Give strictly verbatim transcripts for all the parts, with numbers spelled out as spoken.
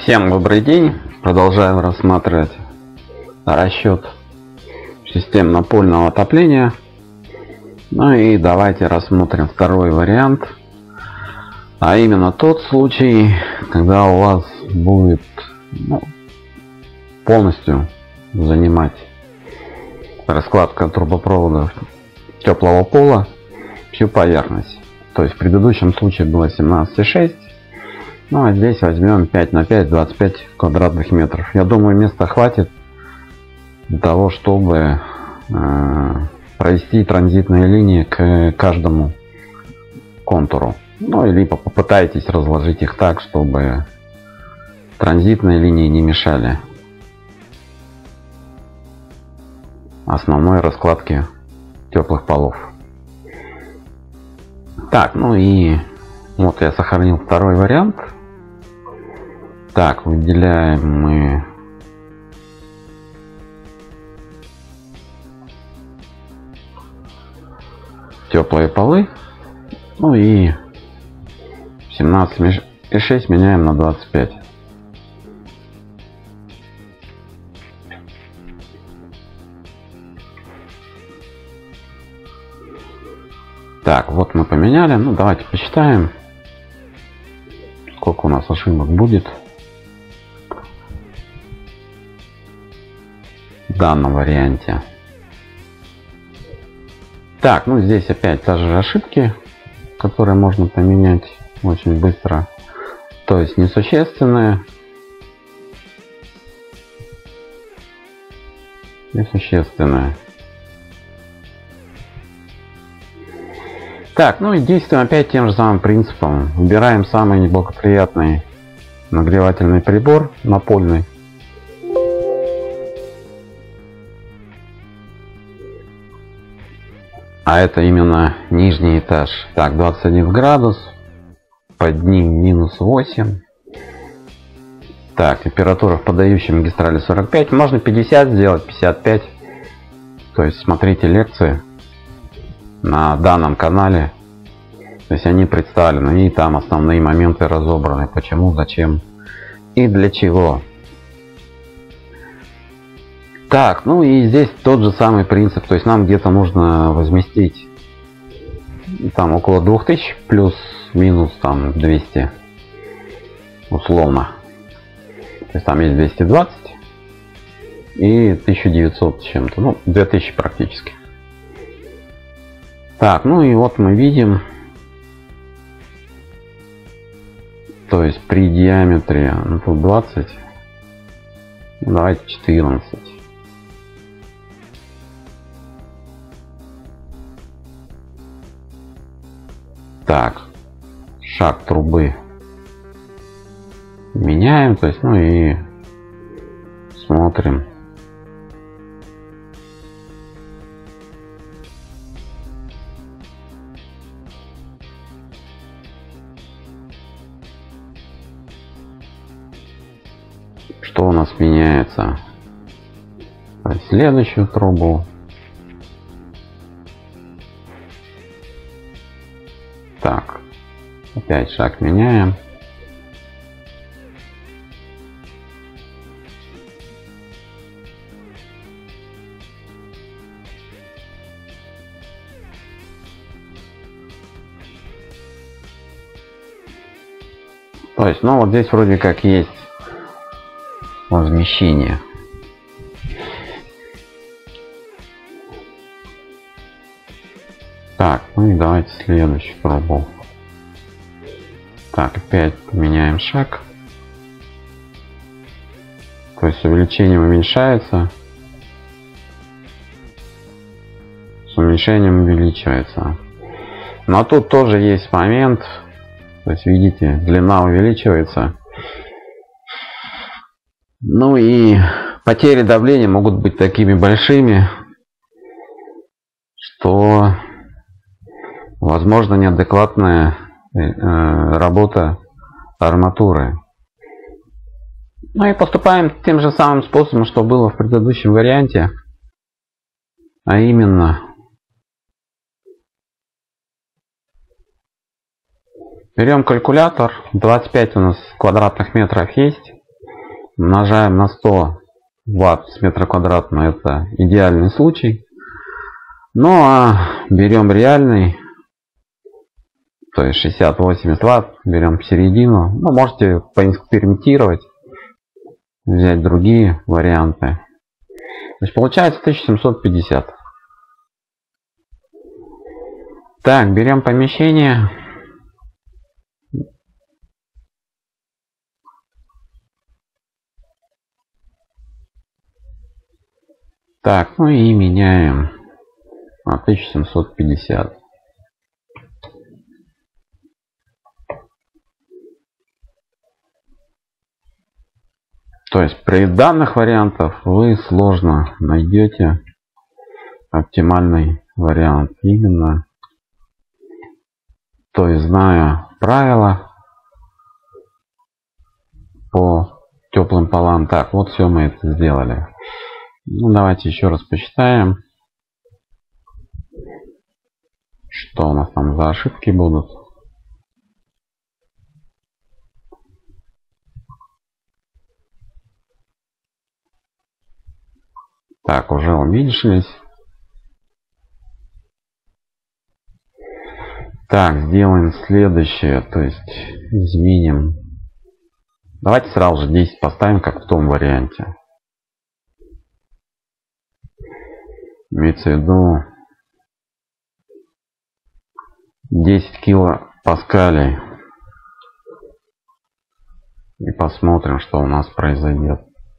Всем добрый день. Продолжаем рассматривать расчет систем напольного отопления. Ну и давайте рассмотрим второй вариант, а именно тот случай, когда у вас будет ну, полностью занимать раскладка трубопроводов теплого пола всю поверхность. То есть в предыдущем случае было семнадцать и шесть. Ну а здесь возьмем пять на пять, двадцать пять квадратных метров. Я думаю, места хватит для того, чтобы э, провести транзитные линии к каждому контуру. Ну или попытайтесь разложить их так, чтобы транзитные линии не мешали основной раскладке теплых полов. Так, ну и вот я сохранил второй вариант. Так, выделяем мы теплые полы. Ну и семнадцать и шесть меняем на двадцать пять. Так, вот мы поменяли. Ну, давайте посчитаем, сколько у нас ошибок будет в данном варианте. Так, ну здесь опять та же ошибки, которые можно поменять очень быстро. То есть несущественные. Несущественные. Так, ну и действуем опять тем же самым принципом. Выбираем самый неблагоприятный нагревательный прибор, напольный. А это именно нижний этаж. Так, двадцать один градус. Под ним минус восемь. Так, температура в подающей магистрали сорок пять. Можно пятьдесят сделать, пятьдесят пять. То есть смотрите лекции на данном канале. То есть они представлены, и там основные моменты разобраны. Почему, зачем и для чего. Так, ну и здесь тот же самый принцип. То есть нам где-то нужно возместить там около двух тысяч плюс-минус там двести условно. То есть там есть двести двадцать и тысяча девятьсот с чем-то. Ну, две тысячи практически. Так, ну и вот мы видим, то есть при диаметре, ну, тут двадцать, давайте четырнадцать. Так, шаг трубы меняем, то есть, ну и смотрим. Что у нас меняется? Следующую трубу. Так, опять шаг меняем. То есть, ну вот здесь вроде как есть возмещение. Так, ну и давайте следующую трубу. Так, опять поменяем шаг. То есть увеличением уменьшается, с уменьшением увеличивается. Но тут тоже есть момент. То есть видите, длина увеличивается. Ну и потери давления могут быть такими большими, что возможно неадекватная э, работа арматуры. Ну и поступаем тем же самым способом, что было в предыдущем варианте. А именно берем калькулятор. двадцать пять у нас квадратных метров есть. умножаем на сто ватт с метра квадратного, это идеальный случай. Ну а берем реальный, то есть шестьдесят-восемьдесят ватт, берем середину. Ну, можете поэкспериментировать, взять другие варианты. То есть получается тысяча семьсот пятьдесят. Так, берем помещение. Так, ну и меняем на тысяча семьсот пятьдесят. То есть при данных вариантах вы сложно найдете оптимальный вариант. Именно, то есть зная правила по теплым полам. Так, вот все мы это сделали. Ну, давайте еще раз посчитаем, что у нас там за ошибки будут. Так, уже уменьшились. Так, сделаем следующее, то есть изменим. Давайте сразу же десять поставим, как в том варианте. Имеется в виду десять килопаскалей. И посмотрим, что у нас произойдет.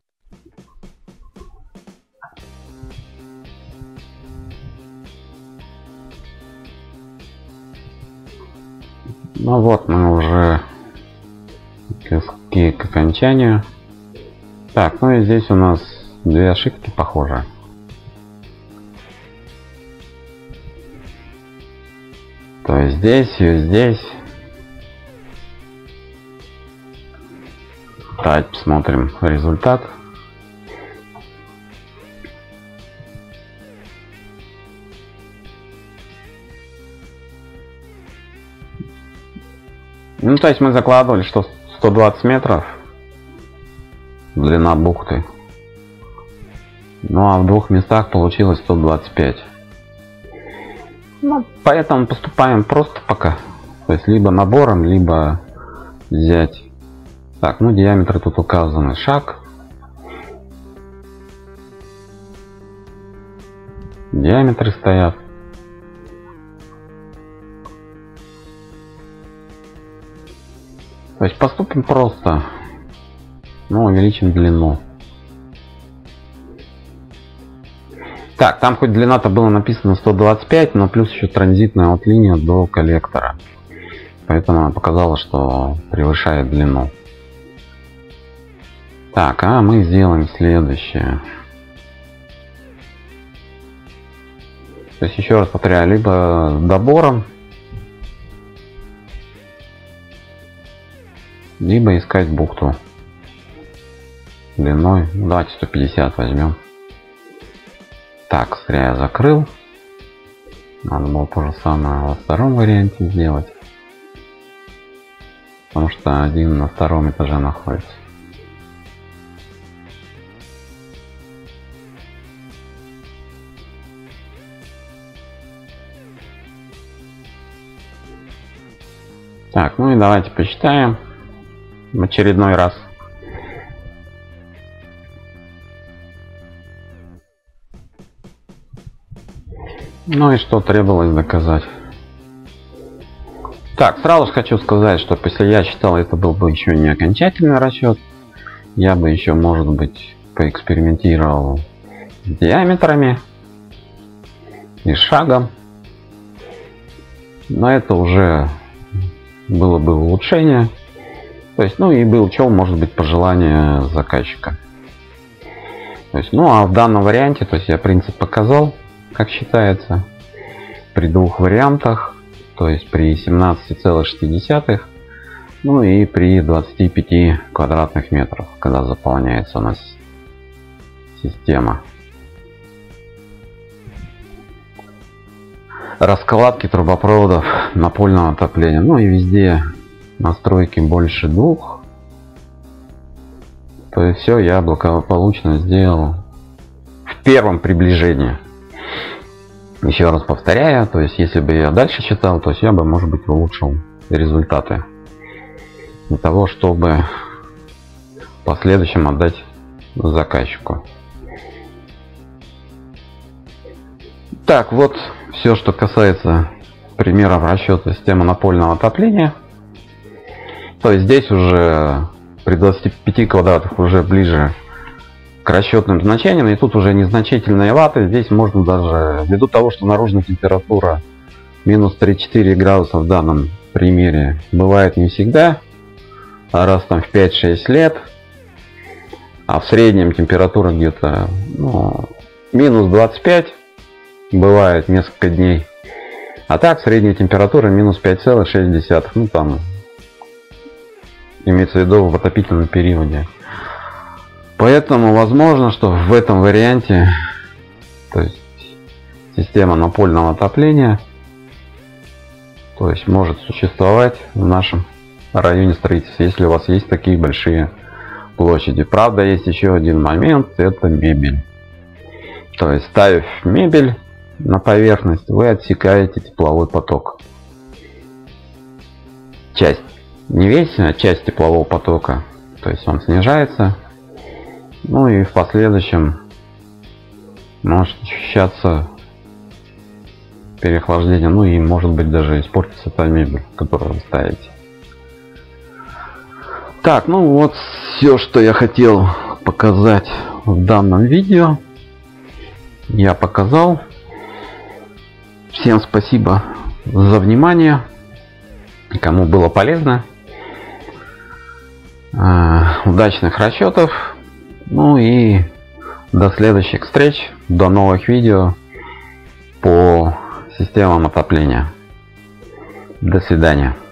Ну вот, мы уже к, к окончанию. Так, ну и здесь у нас две ошибки похожи. То есть здесь и здесь. Давайте посмотрим результат. Ну, то есть мы закладывали, что сто двадцать метров длина бухты. Ну, а в двух местах получилось сто двадцать пять. Ну, поэтому поступаем просто пока. То есть либо набором, либо взять. Так, ну диаметры тут указаны. Шаг. Диаметры стоят. То есть поступим просто. Ну, увеличим длину. Так, там хоть длина-то было написано сто двадцать пять, но плюс еще транзитная вот линия до коллектора. Поэтому она показала, что превышает длину. Так, а мы сделаем следующее. То есть еще раз повторяю, либо добором, либо искать бухту длиной. Давайте сто пятьдесят возьмем. Так, зря я закрыл. Надо было то же самое во втором варианте сделать. Потому что один на втором этаже находится. Так, ну и давайте посчитаем в очередной раз. Ну и что требовалось доказать. Так, сразу же хочу сказать, что если я считал, это был бы еще не окончательный расчет, я бы еще, может быть, поэкспериментировал с диаметрами и шагом. Но это уже было бы улучшение. То есть, ну и был, что может быть пожелание заказчика. То есть, ну а в данном варианте, то есть я принцип показал, как считается, при двух вариантах, то есть при семнадцати целых шести десятых, ну и при двадцати пяти квадратных метрах, когда заполняется у нас система. Раскладки трубопроводов напольного отопления. Ну и везде настройки больше двух. То есть все я благополучно сделал в первом приближении. Еще раз повторяю, то есть если бы я дальше читал, то есть я бы, может быть, улучшил результаты для того, чтобы в последующем отдать заказчику. Так, вот все, что касается примеров расчета системы напольного отопления. То есть здесь уже при двадцати пяти квадратах уже ближе к расчетным значениям, и тут уже незначительные ваты. Здесь можно даже, ввиду того, что наружная температура минус тридцать четыре градуса в данном примере бывает не всегда, а раз там в пять-шесть лет, а в среднем температура где-то ну, минус двадцать пять бывает несколько дней, а так средняя температура минус пять целых шесть десятых, ну там имеется в виду в отопительном периоде. Поэтому возможно, что в этом варианте, то есть система напольного отопления, то есть может существовать в нашем районе строительства, если у вас есть такие большие площади. Правда, есть еще один момент, это мебель. То есть ставив мебель на поверхность, вы отсекаете тепловой поток. Часть, не весь, а часть теплового потока. То есть он снижается. Ну и в последующем может ощущаться переохлаждение. Ну и может быть даже испортится та мебель, которую вы ставите. Так, ну вот все, что я хотел показать в данном видео, я показал. Всем спасибо за внимание. Кому было полезно. Удачных расчетов. Ну и до следующих встреч. До новых видео по системам отопления. До свидания.